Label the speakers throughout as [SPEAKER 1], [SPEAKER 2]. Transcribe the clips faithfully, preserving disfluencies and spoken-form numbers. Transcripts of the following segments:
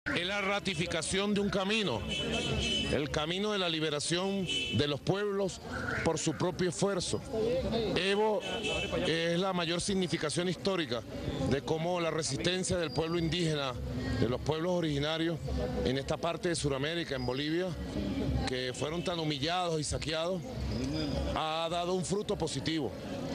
[SPEAKER 1] Es la ratificación de un camino, el camino de la liberación de los pueblos por su propio esfuerzo. Evo es la mayor significación histórica de cómo la resistencia del pueblo indígena, de los pueblos originarios en esta parte de Sudamérica, en Bolivia, que fueron tan humillados y saqueados, ha dado un fruto positivo.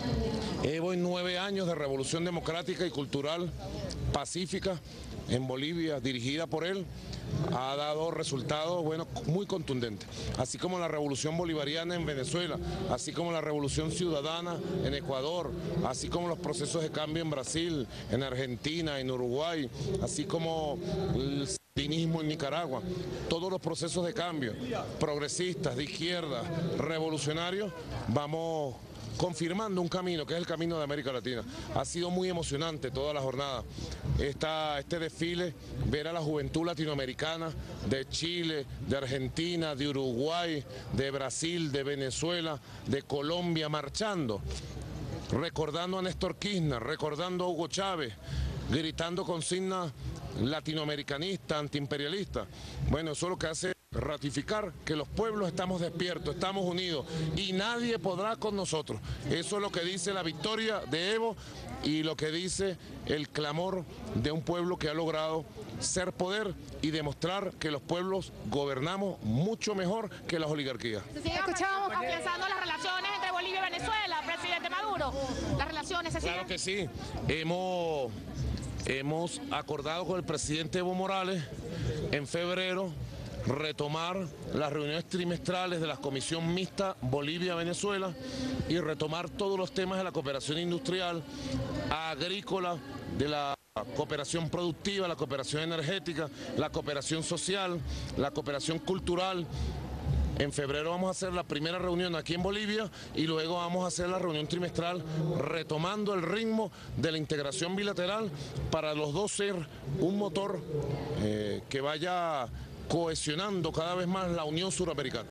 [SPEAKER 1] Evo, en nueve años de revolución democrática y cultural pacífica en Bolivia, dirigida por él, ha dado resultados bueno, muy contundentes, así como la revolución bolivariana en Venezuela, así como la revolución ciudadana en Ecuador, así como los procesos de cambio en Brasil, en Argentina, en Uruguay, así como el sandinismo en Nicaragua. Todos los procesos de cambio, progresistas, de izquierda, revolucionarios, vamos confirmando un camino que es el camino de América Latina. Ha sido muy emocionante toda la jornada. Esta, este desfile, ver a la juventud latinoamericana de Chile, de Argentina, de Uruguay, de Brasil, de Venezuela, de Colombia, marchando, recordando a Néstor Kirchner, recordando a Hugo Chávez, gritando consignas latinoamericanistas, antiimperialistas. Bueno, eso es lo que hace ratificar que los pueblos estamos despiertos, estamos unidos y nadie podrá con nosotros. Eso es lo que dice la victoria de Evo y lo que dice el clamor de un pueblo que ha logrado ser poder y demostrar que los pueblos gobernamos mucho mejor que las oligarquías.
[SPEAKER 2] Sí, escuchábamos afianzando las relaciones entre Bolivia y Venezuela, presidente Maduro. Las relaciones se siguen.
[SPEAKER 1] Claro que sí. Hemos, hemos acordado con el presidente Evo Morales en febrero retomar las reuniones trimestrales de la Comisión Mixta Bolivia-Venezuela y retomar todos los temas de la cooperación industrial, agrícola, de la cooperación productiva, la cooperación energética, la cooperación social, la cooperación cultural. En febrero vamos a hacer la primera reunión aquí en Bolivia y luego vamos a hacer la reunión trimestral retomando el ritmo de la integración bilateral para los dos ser un motor eh, que vaya cohesionando cada vez más la Unión Suramericana.